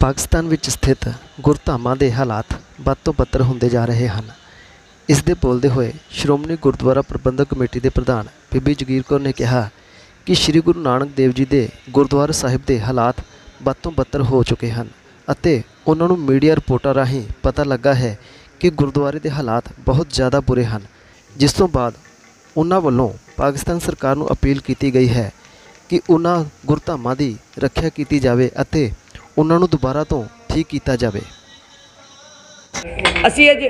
पाकिस्तान विच स्थित गुरधामां दे हालात बद तो बदतर होंदे जा रहे हैं। इस दे बोलदे होए श्रोमणी गुरुद्वारा प्रबंधक कमेटी के प्रधान बीबी जगीर कौर ने कहा कि श्री गुरु नानक देव जी के गुरुद्वारा साहिब के हालात बद तो बदतर हो चुके हैं अते उन्हां नूं मीडिया रिपोर्टां राहीं पता लगा है कि गुरुद्वारे के हालात बहुत ज़्यादा बुरे हैं, जिस तो बाद उन्हां वल्लों पाकिस्तान सरकार नूं अपील की गई है कि उन्हां गुरधामां की रक्षा की जाए अते उन्हां नूं दोबारा तो ठीक किया जाए। असी अज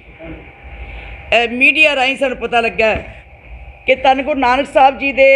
मीडिया राही सानूं पता लगा कि धन गुरु नानक साहब जी के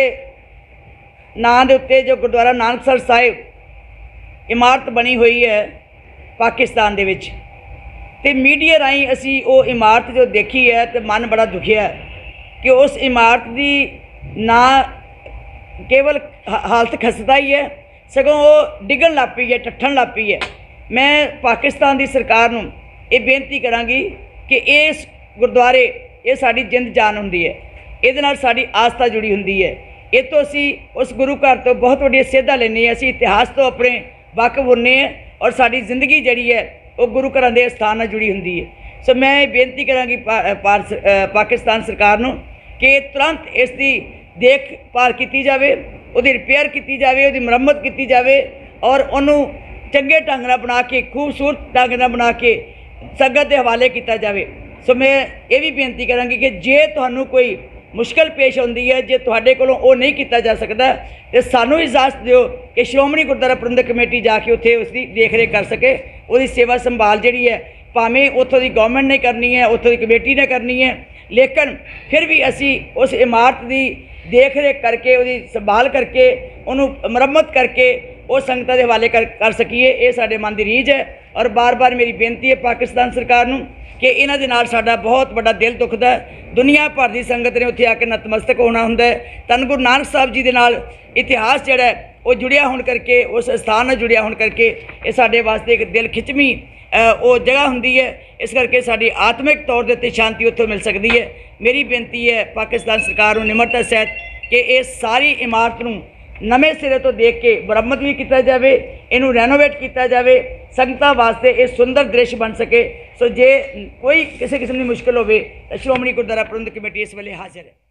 नाम के उत्ते जो गुरुद्वारा नानकसर साहिब इमारत बनी हुई है पाकिस्तान दे विच, ते मीडिया राही असी वो इमारत जो देखी है तो मन बड़ा दुखिया है कि उस इमारत की ना केवल हालत खस्ता ही है, सगों वो डिगन लग पई है, टट्ठन लग पई है। मैं पाकिस्तान की सरकार नूं ये बेनती करांगी कि इस गुरुद्वारे ये साडी जिंद जान हुंदी है, इहदे नाल साडी आस्था जुड़ी हुंदी है। ये तो असी उस गुरु घर तो बहुत वड्डी सेधा लैने, असी इतिहास तो अपने वाकफ होने हैं और साडी जिंदगी जिहड़ी है वो गुरु घरां दे स्थान नाल जुड़ी हुंदी है। सो मैं बेनती करांगी पाकिस्तान सरकार नूं कि तुरंत इसकी देखभाल की जाए, उहदी रिपेयर की जाए, उहदी मुरम्मत की जाए और उन्होंने चंगे ढंग नाल बना के खूबसूरत ढंग नाल बना के संगत के हवाले किया जाए। सो मैं ये भी बेनती करांगी कि जे तुहानूं कोई मुश्किल पेश आती है, जे तुहाडे कोलों वो नहीं किया जा सकता तो सानूं इजाजत दिओ कि श्रोमणी गुरुद्वारा प्रबंधक कमेटी जाके उत्थे उसकी देख रेख कर सके, उसकी सेवा संभाल जिहड़ी है भावें उत्थों की गवर्नमेंट ने करनी है, उत्थों की कमेटी ने करनी है, लेकिन फिर भी असी उस इमारत की देख रेख करके उसकी संभाल करके उन्होंने मुरम्मत करके वो संगतां दे हवाले कर सकीए। ये साडे मन की रीझ है और बार बार मेरी बेनती है पाकिस्तान सरकार नूं कि इन्हां दे नाल साडा बहुत बड़ा दिल दुखदा है। दुनिया भर की संगत ने उत्थे आके नतमस्तक होना हुंदा है। धन गुरु नानक साहब जी दे नाल इतिहास जिहड़ा है वो जुड़िया होने करके, उस स्थान नाल जुड़िया होने करके ये साडे वास्ते एक दिल खिचमी वो जगह हुंदी है। इस करके साडी आत्मिक तौर ते शांति उत्थों मिल सकती है। मेरी बेनती है पाकिस्तान सरकार नूं निमरता सहित कि इस सारी इमारत नूं नवे सिरे तो देख के मुरम्मत भी किया जाए, इनू रेनोवेट किया जाए, संगतां वास्ते ये सुंदर दृश्य बन सके। सो जे कोई किसी किस्म की मुश्किल होवे तो श्रोमणी गुरुद्वारा प्रबंधक कमेटी इस वेले हाजिर है।